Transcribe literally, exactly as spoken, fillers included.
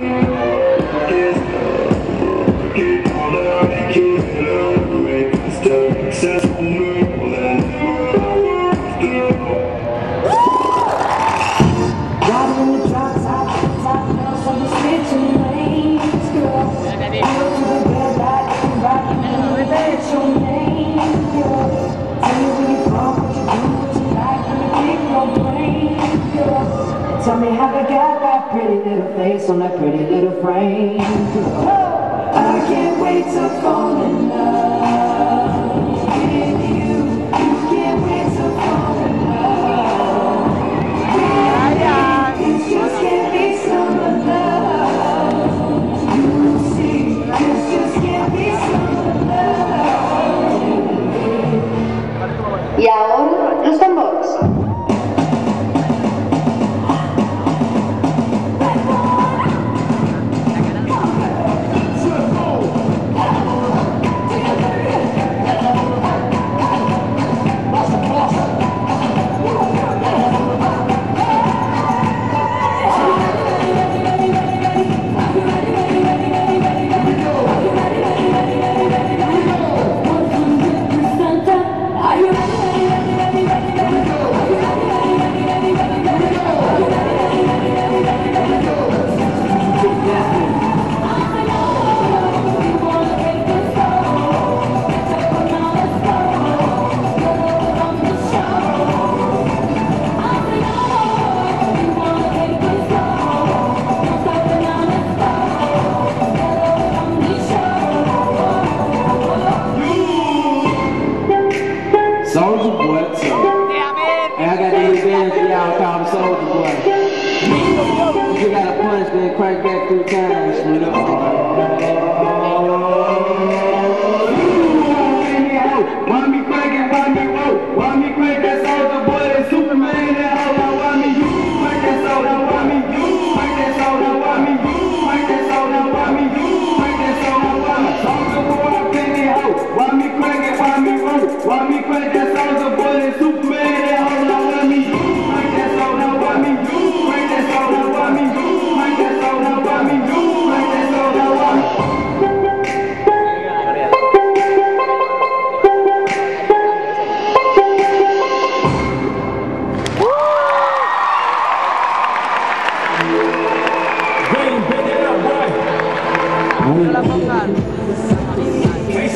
Tell me how they got that pretty little face on that pretty little frame. I can't wait to fall in love with you. You can't wait to fall in love with me. It just can't be summer love. You will see, it just can't be summer love. Y ahora los tambores. Soulja Boy, so. And I got the advantage of y'all call him Soulja Boy. If you got a punch, then crank back three times. You know? Want me cranking, want me roll, want me crank that Soulja Boy, that Superman, that hoe, I want me you, crank that soda, want me you, crank that soda, want me you, crank that soda, want me you, crank that soda, want me Soulja Boy, I pin that hoe, want me crank it, want me roll, want me crank that Soulja Boy, that Superman, that hoe, I want me you, crank that soda, want me you, crank that soda, want me you, crank that soda, want me you, crank that soda, want me. La pongan.